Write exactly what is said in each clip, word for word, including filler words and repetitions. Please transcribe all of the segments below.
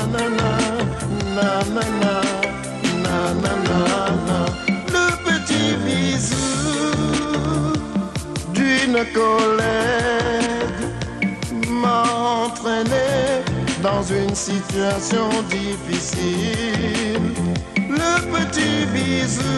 Le petit bisou d'une collègue m'a entraîné dans une situation difficile. Le petit bisou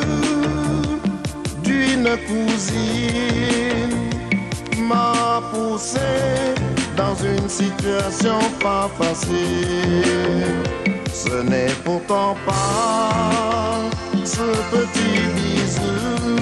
d'une cousine m'a poussé dans une situation pas facile. Ce n'est pourtant pas ce petit bisou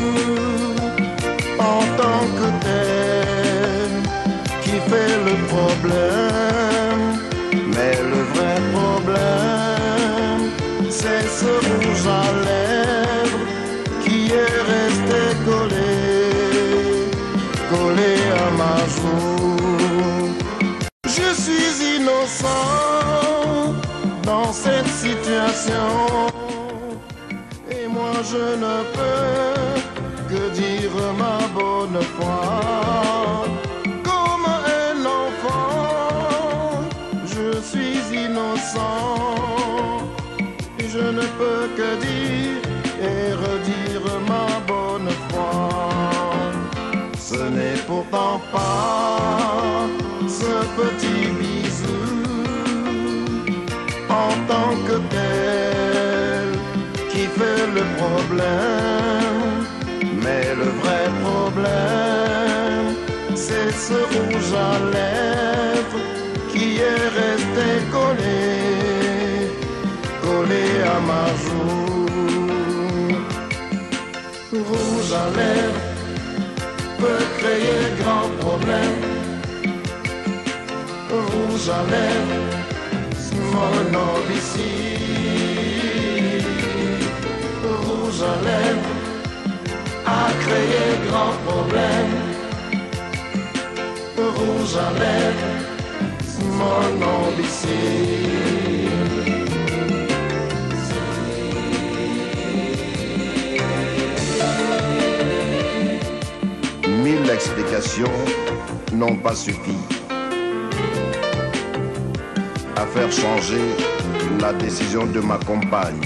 en tant que tel qui fait le problème, mais le vrai problème, c'est ce rouge à lèvres qui est resté collé, collé à ma joue. Je suis innocent dans cette situation, et moi je ne peux que dire ma bonne foi. Comme un enfant, je suis innocent, et je ne peux que dire et redire ma bonne foi. Ce n'est pourtant pas ce petit bisou en tant que tel qui fait le problème, mais le vrai problème, c'est ce rouge à lèvres qui est resté collé, collé à ma joue. Rouge à lèvres peut créer grand problème. Rouge à lèvres, mon nom ici. Rouge à lèvres a créé grand problème. Rouge à lèvres, mon nom ici. Mille explications n'ont pas suffi à faire changer la décision de ma compagne.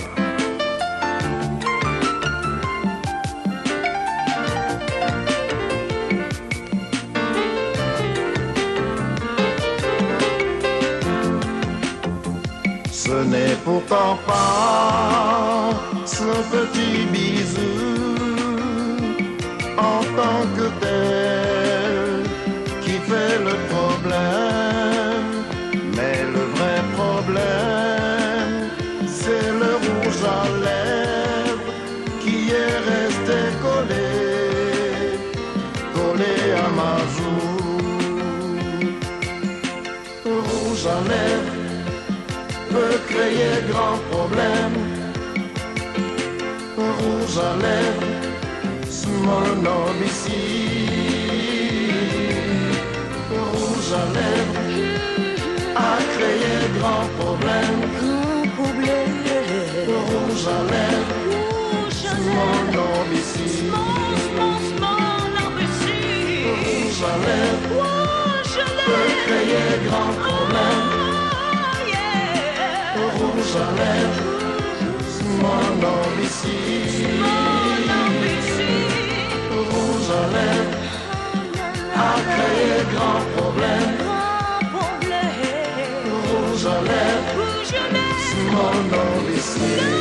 Ce n'est pourtant pas ce petit bisou en tant que tel qui fait le problème, mais le vrai problème, c'est le rouge à lèvres qui est resté collé, collé à ma joue. Rouge à lèvres peut créer grand problème. Rouge à lèvres, mon nom ici. Rouge à lèvres a créé grand problème. Grand problème. Rouge à lèvres, mon nom ici. Rouge à lèvres peut créer grand problème. Rouge à lèvres, mon nom ici. Rouge à lèvres a créé grand problème. Rouge à lèvres, mon nom ici.